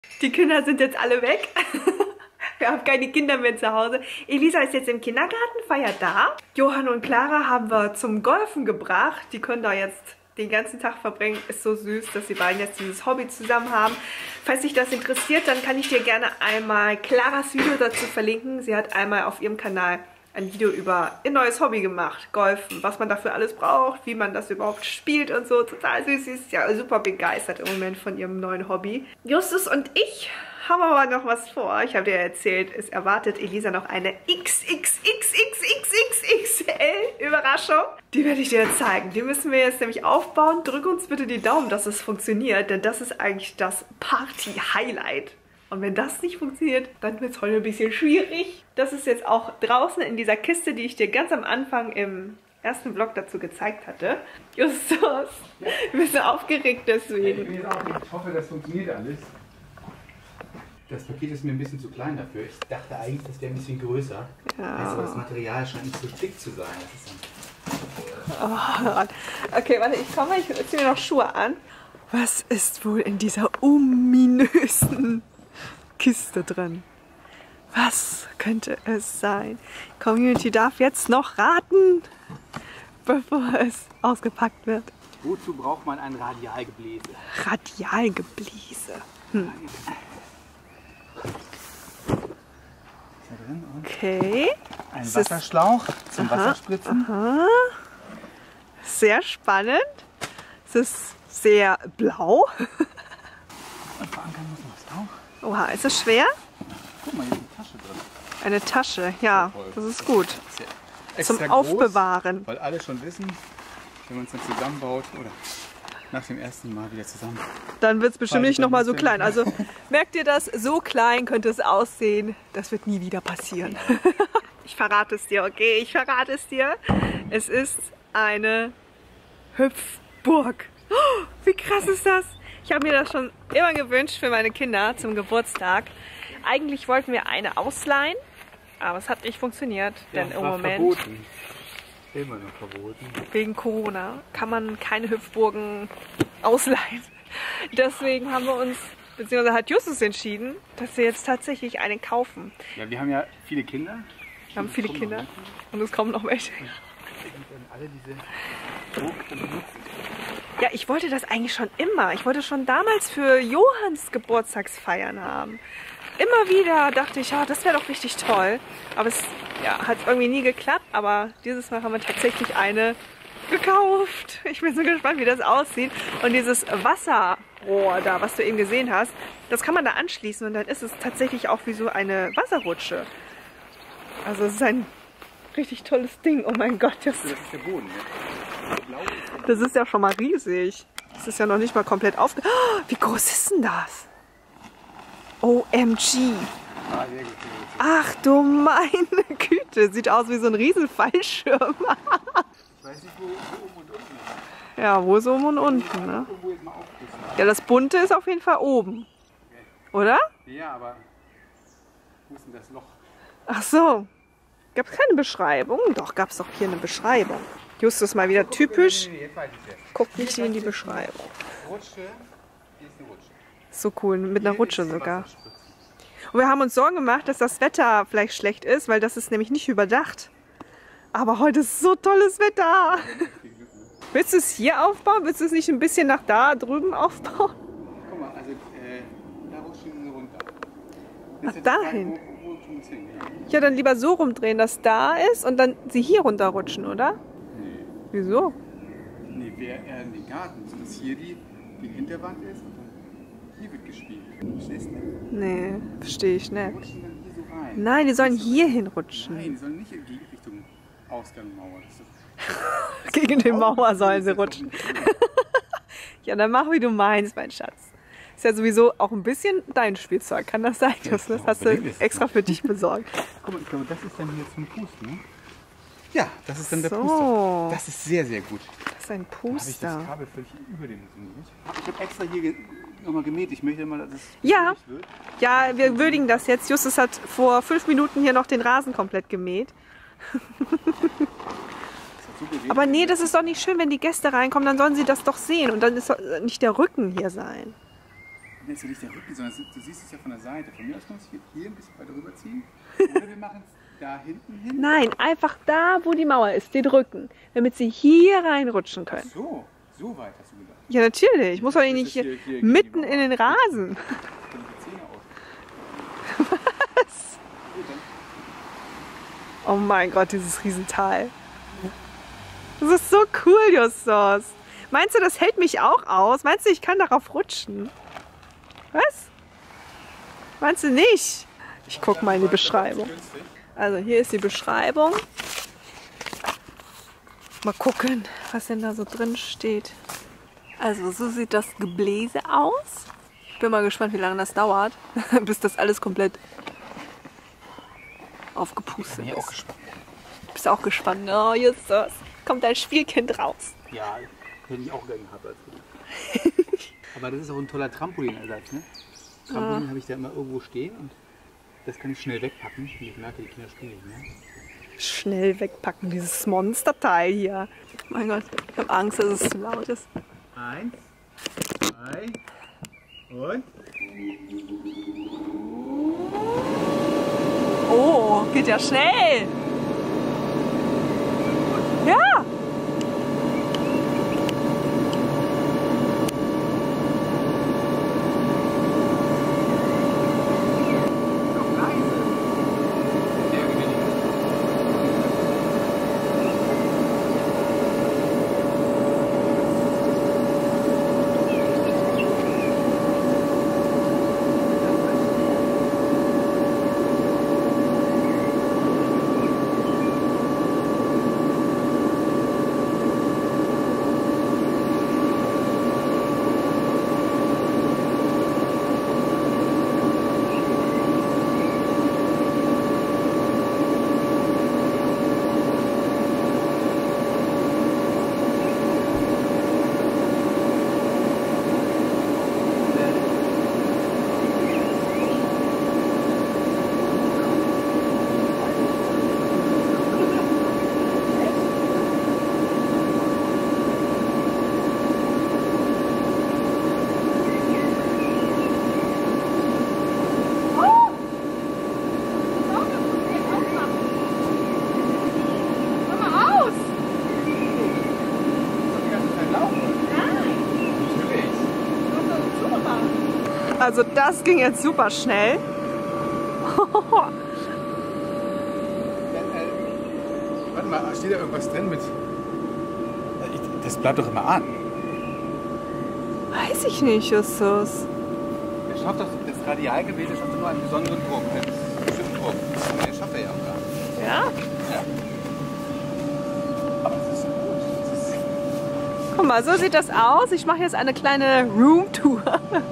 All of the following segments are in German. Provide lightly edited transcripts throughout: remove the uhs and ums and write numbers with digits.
Die Kinder sind jetzt alle weg. Wir haben keine Kinder mehr zu Hause. Elisa ist jetzt im Kindergarten, feiert da. Johann und Clara haben wir zum Golfen gebracht. Die können da jetzt den ganzen Tag verbringen. Ist so süß, dass die beiden jetzt dieses Hobby zusammen haben. Falls dich das interessiert, dann kann ich dir gerne einmal Claras Video dazu verlinken. Sie hat einmal auf ihrem Kanal ein Video über ihr neues Hobby gemacht, Golfen, was man dafür alles braucht, wie man das überhaupt spielt und so. Total süß, sie ist ja super begeistert im Moment von ihrem neuen Hobby. Justus und ich haben aber noch was vor. Ich habe dir erzählt, es erwartet Elisa noch eine XXXXXXXL Überraschung. Die werde ich dir jetzt zeigen. Die müssen wir jetzt nämlich aufbauen. Drück uns bitte die Daumen, dass es funktioniert, denn das ist eigentlich das Party-Highlight. Und wenn das nicht funktioniert, dann wird es heute ein bisschen schwierig. Das ist jetzt auch draußen in dieser Kiste, die ich dir ganz am Anfang im ersten Vlog dazu gezeigt hatte. Justus, du bist so aufgeregt deswegen. Ich bin jetzt aufgeregt. Ich hoffe, das funktioniert alles. Das Paket ist mir ein bisschen zu klein dafür. Ich dachte eigentlich, das wäre ein bisschen größer. Ja. Aber das Material scheint nicht so dick zu sein. Oh, okay, warte, ich komme, ich ziehe mir noch Schuhe an. Was ist wohl in dieser ominösen Kiste drin? Was könnte es sein? Community darf jetzt noch raten, bevor es ausgepackt wird. Wozu braucht man ein Radialgebläse? Radialgebläse. Okay. Ein Wasserschlauch zum Wasserspritzen. Aha. Sehr spannend. Es ist sehr blau. Und verankern muss man es auch. Oha, ist es schwer? Guck mal, hier ist eine Tasche drin. Eine Tasche, ja, das ist gut. Ist zum groß, Aufbewahren. Weil alle schon wissen, wenn man es dann zusammenbaut oder nach dem ersten Mal wieder zusammen. Dann wird es bestimmt nicht nochmal so klein. Also merkt ihr das, so klein könnte es aussehen. Das wird nie wieder passieren. Ich verrate es dir, okay? Ich verrate es dir. Es ist eine Hüpfburg. Oh, wie krass ist das? Ich habe mir das schon immer gewünscht für meine Kinder zum Geburtstag. Eigentlich wollten wir eine ausleihen, aber es hat nicht funktioniert, denn im Moment verboten. Immer noch verboten. Wegen Corona kann man keine Hüpfburgen ausleihen. Deswegen haben wir uns, beziehungsweise hat Justus entschieden, dass wir jetzt tatsächlich eine kaufen. Ja, wir haben ja viele Kinder. Wir haben viele Kinder und es kommen noch welche. Alle diese Burgen benutzen. Ja, ich wollte das eigentlich schon immer. Ich wollte schon damals für Johanns Geburtstagsfeiern haben. Immer wieder dachte ich, ja, das wäre doch richtig toll. Aber es hat irgendwie nie geklappt. Aber dieses Mal haben wir tatsächlich eine gekauft. Ich bin so gespannt, wie das aussieht. Und dieses Wasserrohr da, was du eben gesehen hast, das kann man da anschließen. Und dann ist es tatsächlich auch wie so eine Wasserrutsche. Also es ist ein richtig tolles Ding. Oh mein Gott. Das ist der Boden, ne? Das ist ja schon mal riesig. Das ist ja noch nicht mal komplett aufge... Oh, wie groß ist denn das? OMG. Ach du meine Güte. Sieht aus wie so ein riesen Fallschirm. Ich weiß nicht, wo oben und unten ist. Ja, wo ist oben und unten, ne? Ja, das Bunte ist auf jeden Fall oben. Oder? Ja, aber wo ist denn das Loch? Ach so. Gab es keine Beschreibung? Doch, gab es doch hier eine Beschreibung. Justus mal wieder typisch. Guckt nicht in die Beschreibung. So cool, mit einer Rutsche sogar. Und wir haben uns Sorgen gemacht, dass das Wetter vielleicht schlecht ist, weil das ist nämlich nicht überdacht. Aber heute ist so tolles Wetter. Willst du es hier aufbauen? Willst du es nicht ein bisschen nach da drüben aufbauen? Guck mal, also da rutschen sie runter. Ach, dahin? Ja, dann lieber so rumdrehen, dass da ist und dann sie hier runterrutschen, oder? Nee. Wieso? Nee, wäre eher in den Garten, dass hier die Hinterwand ist und dann hier wird gespielt. Verstehst du nicht? Nee, verstehe ich nicht. Die rutschen dann hier so rein. Nein, die sollen hier hinrutschen. Nein, die sollen nicht in die Richtung Ausgang Mauer. Gegen die Mauer sollen sie rutschen. Ja, dann mach wie du meinst, mein Schatz. Ist ja sowieso auch ein bisschen dein Spielzeug. Kann das sein? Das hast du extra für dich besorgt. Guck mal, ich glaube, das ist dann hier zum Pusten, ne? Ja, das ist dann der So. Puster. Das ist sehr, sehr gut. Das ist ein Da habe ich das Puster. Kabel völlig überdimensioniert. Ich habe extra hier nochmal gemäht. Ich möchte mal, dass es Ja. nicht wird. Ja, wir würdigen das jetzt. Justus hat vor 5 Minuten hier noch den Rasen komplett gemäht. Aber nee, das ist doch nicht schön, wenn die Gäste reinkommen, dann sollen sie das doch sehen und dann ist doch nicht der Rücken hier sein. ist ja nicht der Rücken, sondern du siehst es ja von der Seite. Von mir aus muss ich hier ein bisschen weiter rüberziehen. Oder wir machen es da hinten hin. Nein, einfach da, wo die Mauer ist, den Rücken, damit sie hier reinrutschen können. Ach so, so weit hast du gedacht. Ja, natürlich. Ich muss doch nicht hier mitten in den Rasen. Was? Oh mein Gott, dieses Riesental. Das ist so cool, Justus. Meinst du, das hält mich auch aus? Meinst du, ich kann darauf rutschen? Was? Meinst du nicht? Ich gucke mal in die Beschreibung. Also hier ist die Beschreibung. Mal gucken, was denn da so drin steht. Also so sieht das Gebläse aus. Ich bin mal gespannt, wie lange das dauert, bis das alles komplett aufgepustet ist. Du bist auch gespannt. Oh, Justus, kommt dein Spielkind raus. Ja, hätte ich auch gerne gehabt als Kind. Aber das ist auch ein toller Trampolinersatz, ne? Trampolin habe ich da immer irgendwo stehen und das kann ich schnell wegpacken. Ich merke, die Kinder spielen nicht mehr. Schnell wegpacken, dieses Monsterteil hier. Mein Gott, ich habe Angst, dass es zu laut ist. 1, 2 und... Oh, geht ja schnell. Ja. Also das ging jetzt super schnell. Warte mal, steht da irgendwas drin mit... Das bleibt doch immer an. Weiß ich nicht, Justus. Der schafft doch, das Radialgewebe schafft doch nur einen besonderen Druck, einen bestimmten Druck. Und den schafft er ja auch gar nicht. Ja? Ja. Aber es ist gut. Guck mal, so sieht das aus. Ich mache jetzt eine kleine Roomtour.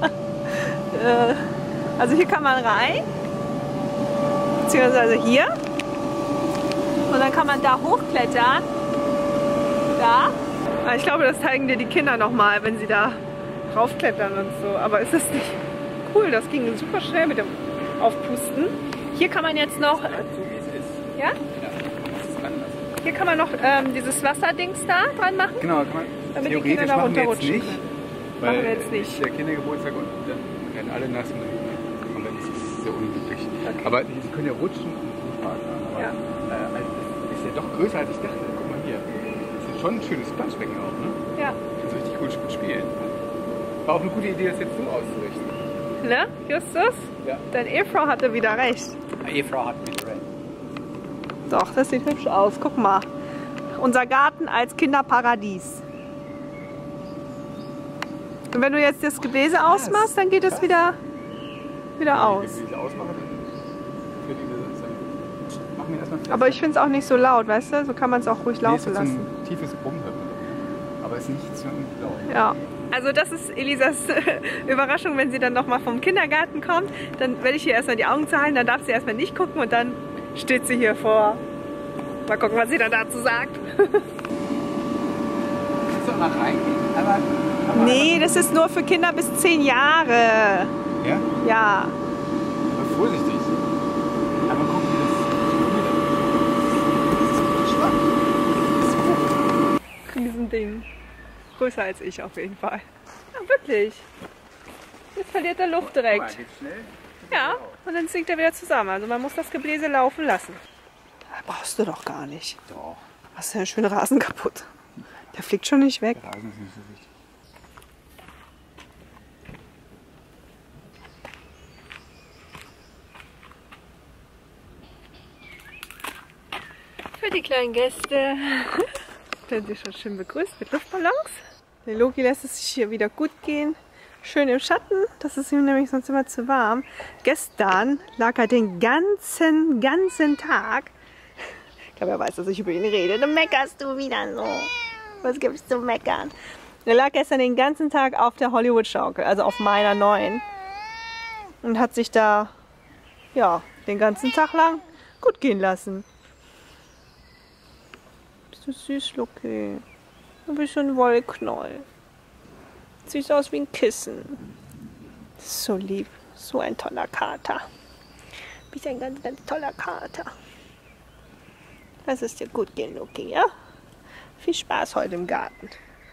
Also hier kann man rein, beziehungsweise hier. Und dann kann man da hochklettern. Da. Ich glaube, das zeigen dir die Kinder nochmal, wenn sie da raufklettern und so. Aber ist das nicht cool? Das ging super schnell mit dem Aufpusten. Hier kann man jetzt noch... So wie es ist. Ja? Ja, das ist anders. Hier kann man noch dieses Wasserdings da dran machen. Genau, kann man damit theoretisch die Kinder da machen wir jetzt runterrutschen nicht. können. Weil Machen wir jetzt nicht. der Kindergeburtstag und dann werden alle nass und dann ist es sehr unglücklich. Okay. Aber sie können ja rutschen und Spaß haben. Aber Ja. das ist ja doch größer als ich dachte. Guck mal hier. Das ist schon ein schönes Planschbecken auch, ne? Ja. Das ist richtig gut spielen. War auch eine gute Idee, das jetzt so auszurichten. Ne, Justus? Ja. Deine Ehefrau hatte wieder recht. Die Ehefrau hat mit recht. Doch, das sieht hübsch aus. Guck mal. Unser Garten als Kinderparadies. Und wenn du jetzt das Gebläse ausmachst, dann geht es wieder aus. Wenn ich diese ausmache, dann für diese machen wir erstmal fest. Aber ich finde es auch nicht so laut, weißt du? So kann man es auch ruhig laufen so lassen. ein tiefes Brummen. Aber es ist nicht so laut. Ja. Also das ist Elisas Überraschung, wenn sie dann nochmal vom Kindergarten kommt. Dann werde ich ihr erstmal die Augen zu halten, dann darf sie erstmal nicht gucken und dann steht sie hier vor. Mal gucken, was sie dann dazu sagt. Kannst du auch mal reingehen? Aber Nee, das ist nur für Kinder bis 10 Jahre. ja? Ja. Aber vorsichtig. Aber guck, wie das ist schwach. Riesending. Größer als ich auf jeden Fall. Ja, wirklich. Das verliert er Luft direkt. Mal, geht's schnell? Ja, und dann sinkt er wieder zusammen. Also man muss das Gebläse laufen lassen. Das brauchst du doch gar nicht. Doch. Hast du ja einen schönen Rasen kaputt. Der fliegt schon nicht weg. Der Rasen ist nicht so wichtig. Für die kleinen Gäste werden sie schon schön begrüßt mit Luftballons. Der Loki lässt es sich hier wieder gut gehen. Schön im Schatten, das ist ihm nämlich sonst immer zu warm. Gestern lag er den ganzen Tag. Ich glaube, er weiß, dass ich über ihn rede. Dann meckerst du wieder so. Was gibt's zu meckern? Er lag gestern den ganzen Tag auf der Hollywood-Schaukel, also auf meiner neuen. Und hat sich da, ja, den ganzen Tag lang gut gehen lassen. Bist du süß, Loki? Du bist so ein Wollknoll. Sieht aus wie ein Kissen. So lieb. So ein toller Kater. Du bist ein ganz, ganz toller Kater. Lass es dir gut gehen, Loki, ja? Viel Spaß heute im Garten.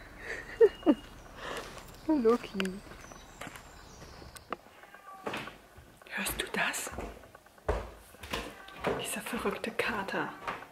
Loki. Hörst du das? Dieser verrückte Kater.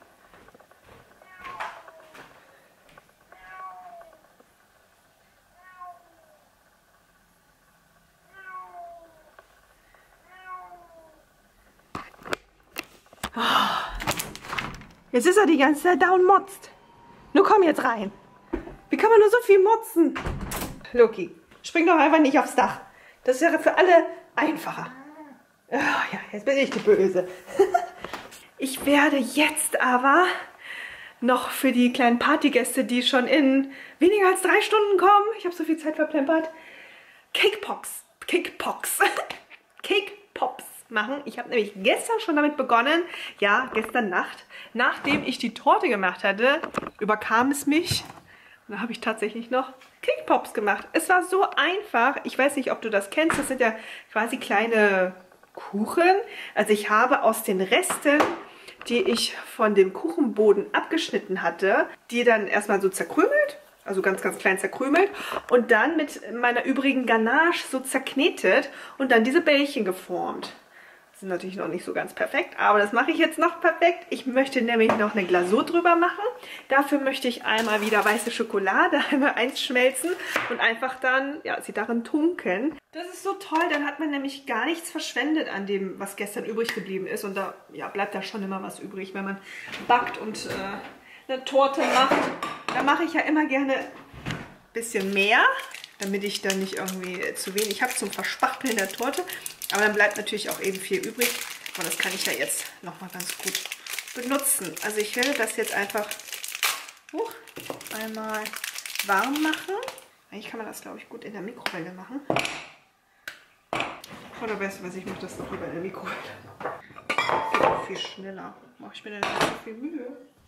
Jetzt ist er die ganze Zeit da und motzt. Nur komm jetzt rein. Wie kann man nur so viel motzen? Loki, spring doch einfach nicht aufs Dach. Das wäre für alle einfacher. Oh, ja, jetzt bin ich die Böse. Ich werde jetzt aber noch für die kleinen Partygäste, die schon in weniger als 3 Stunden kommen, ich habe so viel Zeit verplempert, Cake Pops machen. Ich habe nämlich gestern schon damit begonnen, ja, gestern Nacht, nachdem ich die Torte gemacht hatte, überkam es mich. Und da habe ich tatsächlich noch Cake Pops gemacht. Es war so einfach. Ich weiß nicht, ob du das kennst. Das sind ja quasi kleine Kuchen. Also ich habe aus den Resten, die ich von dem Kuchenboden abgeschnitten hatte, die dann erstmal so zerkrümelt. Also ganz, ganz klein zerkrümelt. Und dann mit meiner übrigen Ganache so zerknetet und dann diese Bällchen geformt. Sind natürlich noch nicht so ganz perfekt, aber das mache ich jetzt noch perfekt. Ich möchte nämlich noch eine Glasur drüber machen. Dafür möchte ich einmal wieder weiße Schokolade einmal einschmelzen und einfach dann, ja, sie darin tunken. Das ist so toll, dann hat man nämlich gar nichts verschwendet an dem, was gestern übrig geblieben ist. Und da, ja, bleibt da schon immer was übrig, wenn man backt und eine Torte macht. Da mache ich ja immer gerne ein bisschen mehr, damit ich dann nicht irgendwie zu wenig habe zum Verspachteln der Torte. Aber dann bleibt natürlich auch eben viel übrig. Und das kann ich ja jetzt nochmal ganz gut benutzen. Also ich werde das jetzt einfach einmal warm machen. Eigentlich kann man das, glaube ich, gut in der Mikrowelle machen. Oder weißt du was, ich mache das doch lieber in der Mikrowelle. Geht auch viel schneller. Mache ich mir dann nicht so viel Mühe.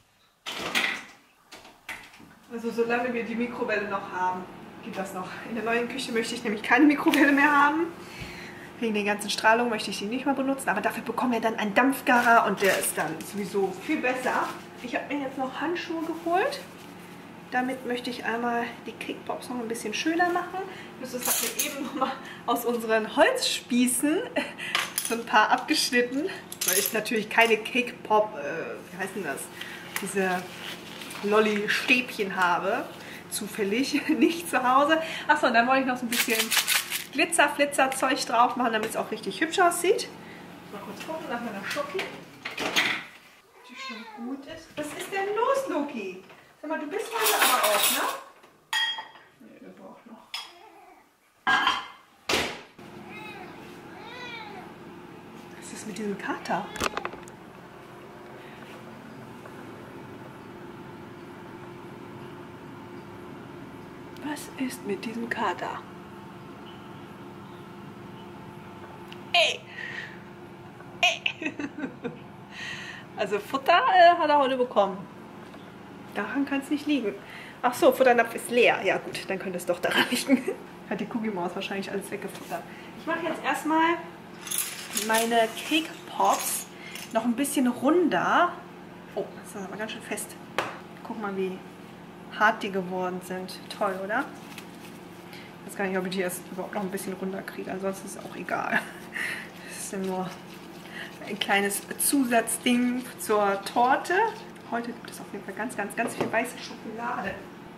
Also solange wir die Mikrowelle noch haben, geht das noch. In der neuen Küche möchte ich nämlich keine Mikrowelle mehr haben. Wegen den ganzen Strahlungen möchte ich die nicht mehr benutzen, aber dafür bekommen wir dann einen Dampfgarer und der ist dann sowieso viel besser. Ich habe mir jetzt noch Handschuhe geholt. Damit möchte ich einmal die Cake Pops noch ein bisschen schöner machen. Das hat mir eben noch mal aus unseren Holzspießen so ein paar abgeschnitten, weil ich natürlich keine Cake Pop, wie heißt denn das, diese Lolli-Stäbchen habe. Zufällig nicht zu Hause. Achso, und dann wollte ich noch so ein bisschen Glitzer-Flitzer-Zeug drauf machen, damit es auch richtig hübsch aussieht. Mal kurz gucken nach meiner Schoki. Die schon gut ist. Was ist denn los, Loki? Sag mal, du bist heute aber auch, ne? Ne, der braucht noch. Was ist mit diesem Kater? Was ist mit diesem Kater? Ey! Ey! Also Futter hat er heute bekommen. Daran kann es nicht liegen. Ach so, Futternapf ist leer. Ja gut, dann könnte es doch daran liegen. Hat die Cookie-Maus wahrscheinlich alles weggefuttert. Ich mache jetzt erstmal meine Cake Pops noch ein bisschen runder. Oh, das ist aber ganz schön fest. Guck mal, wie hart die geworden sind. Toll, oder? Ich weiß gar nicht, ob ich die erst überhaupt noch ein bisschen runterkriege. Ansonsten ist es auch egal. Das ist ja nur ein kleines Zusatzding zur Torte. Heute gibt es auf jeden Fall ganz viel weiße Schokolade.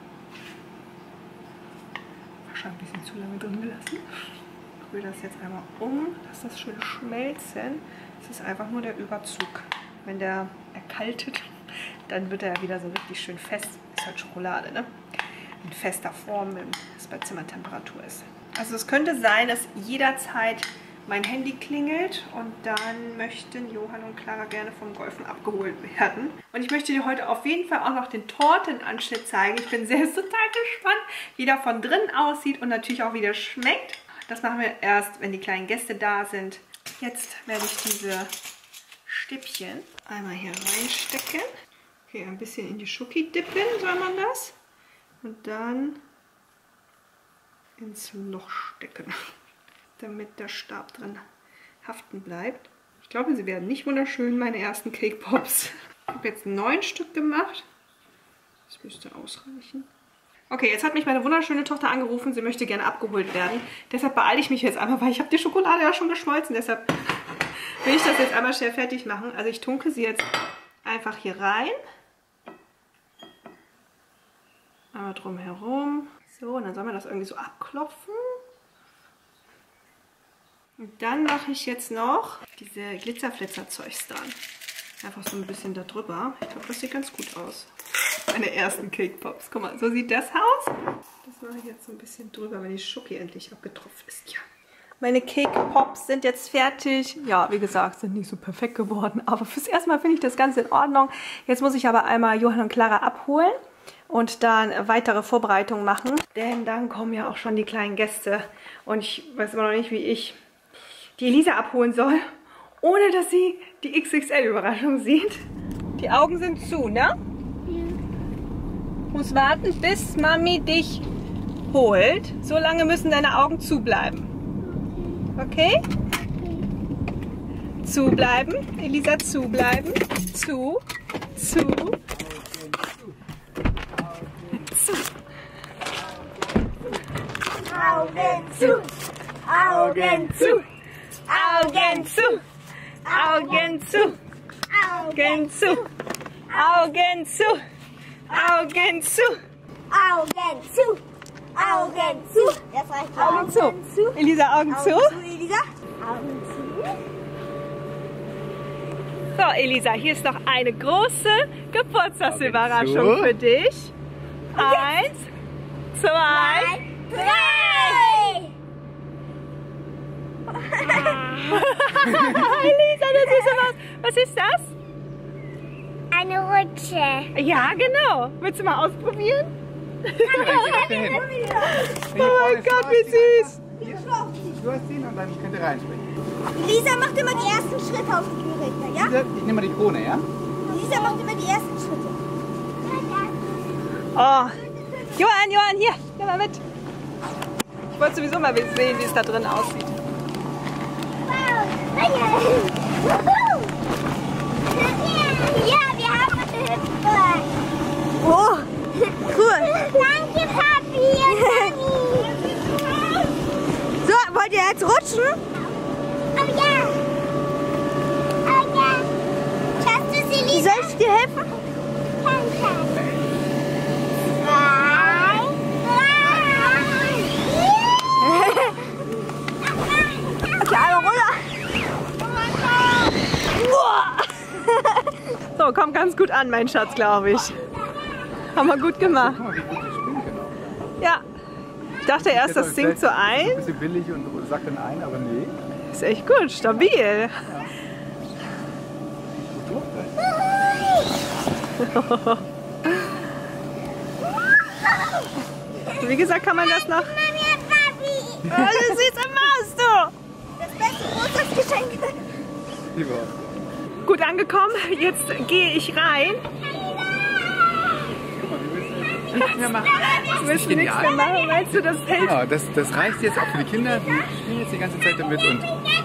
Wahrscheinlich ein bisschen zu lange drin gelassen. Ich rühre das jetzt einmal um, lass das schön schmelzen. Das ist einfach nur der Überzug. Wenn der erkaltet, dann wird er wieder so richtig schön fest. Ist halt Schokolade, ne? In fester Form, wenn es bei Zimmertemperatur ist. Also es könnte sein, dass jederzeit mein Handy klingelt und dann möchten Johann und Clara gerne vom Golfen abgeholt werden. Und ich möchte dir heute auf jeden Fall auch noch den Tortenanschnitt zeigen. Ich bin total gespannt, wie der von drinnen aussieht und natürlich auch, wie der schmeckt. Das machen wir erst, wenn die kleinen Gäste da sind. Jetzt werde ich diese Stäbchen einmal hier reinstecken. Okay, ein bisschen in die Schoki dippen, soll man das. Und dann ins Loch stecken, damit der Stab drin haften bleibt. Ich glaube, sie werden nicht wunderschön, meine ersten Cake Pops. Ich habe jetzt 9 Stück gemacht. Das müsste ausreichen. Okay, jetzt hat mich meine wunderschöne Tochter angerufen. Sie möchte gerne abgeholt werden. Deshalb beeile ich mich jetzt einmal, weil ich habe die Schokolade ja schon geschmolzen. Deshalb will ich das jetzt einmal schnell fertig machen. Also ich tunke sie jetzt einfach hier rein. Einmal drumherum. So, und dann soll man das irgendwie so abklopfen. Und dann mache ich jetzt noch diese Glitzerflitzer-Zeugs dran. Einfach so ein bisschen da drüber. Ich glaube, das sieht ganz gut aus. Meine ersten Cake Pops. Guck mal, so sieht das aus. Das mache ich jetzt so ein bisschen drüber, wenn die Schoki endlich abgetropft ist. Ja. Meine Cake Pops sind jetzt fertig. Ja, wie gesagt, sind nicht so perfekt geworden. Aber fürs erste Mal finde ich das Ganze in Ordnung. Jetzt muss ich aber einmal Johann und Clara abholen und dann weitere Vorbereitungen machen. Denn dann kommen ja auch schon die kleinen Gäste. Und ich weiß immer noch nicht, wie ich die Elisa abholen soll, ohne dass sie die XXL-Überraschung sieht. Die Augen sind zu, ne? Muss warten, bis Mami dich holt. So lange müssen deine Augen zubleiben. Okay? Zubleiben. Elisa, zubleiben. Zu. Augen zu. Augen zu. Augen zu. Augen zu. Augen zu. Augen zu. Augen zu. Augen zu. Augen zu. Jetzt reicht Augen zu. Elisa, Augen zu. Elisa. Augen zu. So, Elisa, hier ist noch eine große Geburtstagsüberraschung für dich. 1, 2, 3. Elisa, das ist was. Was ist das? Eine Rutsche. Ja, genau. Willst du mal ausprobieren? Oh Oh mein Gott, wie süß. Du hast ihn und dann könnt ihr reinspringen. Lisa macht immer die ersten Schritte auf die Geräte, ja? Lisa, ich nehme mal die Krone, ja? Lisa macht immer die ersten Schritte. Oh. Johann, hier. Geh mal mit. Ich wollte sowieso mal sehen, wie es da drin aussieht. Ja, wir haben eine Hüpfe. Oh, cool. Danke, Papi und Mami. So, wollt ihr jetzt rutschen? Oh ja. Oh ja. Schaffst du sie, Lisa? Soll ich dir helfen? Danke. 2, 3. Okay, einmal runter. So, kommt ganz gut an, mein Schatz, glaube ich. Haben wir gut gemacht. Guck mal, wie gut sie springen können. Ja. Ich dachte erst, das sinkt so Ein ein. bisschen billig und sackt dann ein, aber nee. Ist echt gut, stabil. Gut durch. Wie gesagt, kann man das noch... Mami und Papi. Oh, du süße Maus, du! Das beste Geburtstagsgeschenk. Gut angekommen, jetzt gehe ich rein. Guck mal, wir müssen nichts mehr machen. Du willst nichts mehr machen, meinst du, das hält? Genau, das reicht jetzt auch für die Kinder. Die spielen jetzt die ganze Zeit damit und...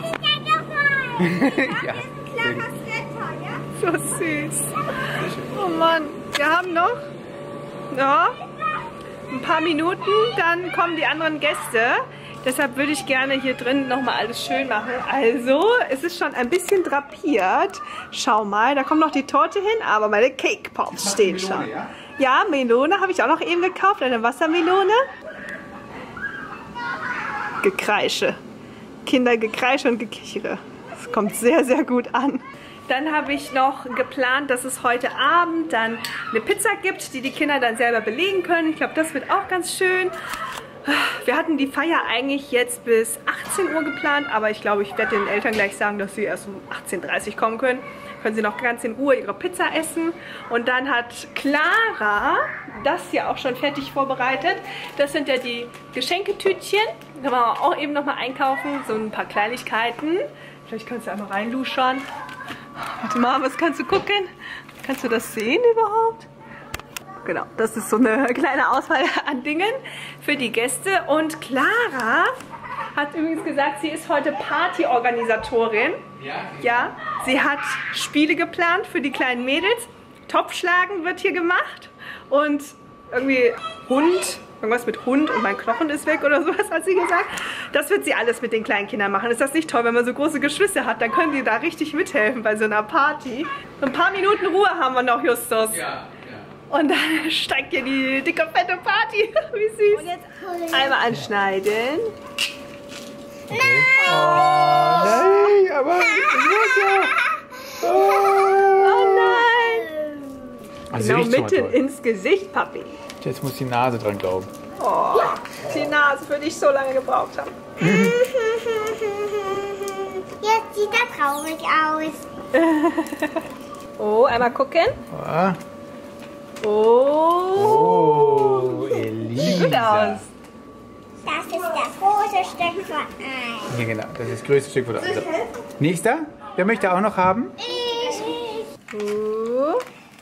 ja, sehr gut. So süß. Oh Mann, wir haben noch... Ja, ein paar Minuten, dann kommen die anderen Gäste. Deshalb würde ich gerne hier drin nochmal alles schön machen. Also, es ist schon ein bisschen drapiert. Schau mal, da kommt noch die Torte hin, aber meine Cake Pops stehen schon. Ja, Melone habe ich auch noch eben gekauft, eine Wassermelone. Gekreische. Kindergekreische und Gekichere. Das kommt sehr, sehr gut an. Dann habe ich noch geplant, dass es heute Abend dann eine Pizza gibt, die die Kinder dann selber belegen können. Ich glaube, das wird auch ganz schön. Wir hatten die Feier eigentlich jetzt bis 18 Uhr geplant, aber ich glaube, ich werde den Eltern gleich sagen, dass sie erst um 18:30 Uhr kommen können. Können sie noch ganz in Ruhe ihre Pizza essen. Und dann hat Clara das hier auch schon fertig vorbereitet. Das sind ja die Geschenketütchen. Da können wir auch eben nochmal einkaufen. So ein paar Kleinigkeiten. Vielleicht kannst du einmal reinluschern. Warte mal, was kannst du gucken? Kannst du das sehen überhaupt? Genau, das ist so eine kleine Auswahl an Dingen für die Gäste. Und Clara hat übrigens gesagt, sie ist heute Partyorganisatorin. Ja, sie hat Spiele geplant für die kleinen Mädels. Topfschlagen wird hier gemacht. Und irgendwie Hund, irgendwas mit Hund und mein Knochen ist weg oder sowas, hat sie gesagt. Das wird sie alles mit den kleinen Kindern machen. Ist das nicht toll, wenn man so große Geschwister hat? Dann können die da richtig mithelfen bei so einer Party. So ein paar Minuten Ruhe haben wir noch, Justus. Ja. Und dann steigt hier die dicke, fette Party. Wie süß. Und jetzt einmal anschneiden. Okay. Oh, nein, aber Oh nein. Also Genau mitten ins Gesicht, Papi. Jetzt muss die Nase dran glauben. Oh, die Nase, für die ich so lange gebraucht habe. Jetzt sieht er traurig aus. Oh, einmal gucken. Ah. Oh. Oh, Elisa. Sieht gut aus. Das ist das große Stück von Eis. Ja, genau, das ist das größte Stück von der. Also. Nächster? Wer möchte auch noch haben? Oh.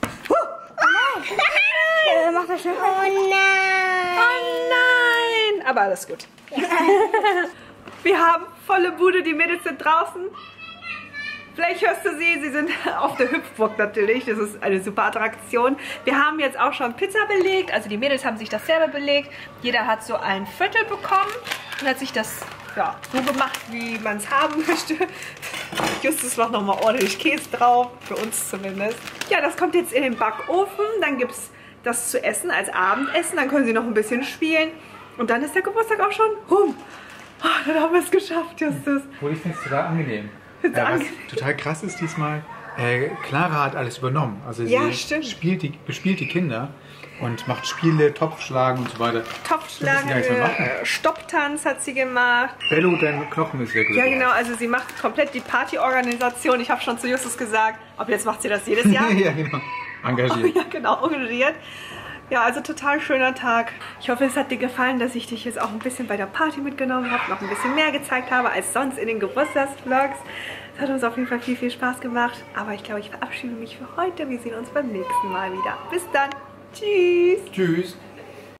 Mach das schon. Oh nein. Oh nein. Aber alles gut. Wir haben volle Bude, die Mädels sind draußen. Vielleicht hörst du sie sind auf der Hüpfburg natürlich, das ist eine super Attraktion. Wir haben jetzt auch schon Pizza belegt, also die Mädels haben sich das selber belegt. Jeder hat so ein Viertel bekommen und hat sich das ja, so gemacht, wie man es haben möchte. Justus macht nochmal ordentlich Käse drauf, für uns zumindest. Ja, das kommt jetzt in den Backofen, dann gibt es das zu essen als Abendessen, dann können sie noch ein bisschen spielen und dann ist der Geburtstag auch schon rum. Oh, dann haben wir es geschafft, Justus. Ich finde es total angenehm. Was total krass ist diesmal, Clara hat alles übernommen. Also sie bespielt die Kinder und macht Spiele, Topfschlagen und so weiter. Topfschlagen, Stopptanz hat sie gemacht. Bello, dein Knochen ist weg. Ja genau, also sie macht komplett die Partyorganisation. Ich habe schon zu Justus gesagt, ab jetzt macht sie das jedes Jahr. Ja genau, engagiert. Ja genau, engagiert. Ja, also total schöner Tag. Ich hoffe, es hat dir gefallen, dass ich dich jetzt auch ein bisschen bei der Party mitgenommen habe, noch ein bisschen mehr gezeigt habe als sonst in den Geburtstagsvlogs. Es hat uns auf jeden Fall viel, viel Spaß gemacht. Aber ich glaube, ich verabschiede mich für heute. Wir sehen uns beim nächsten Mal wieder. Bis dann. Tschüss. Tschüss.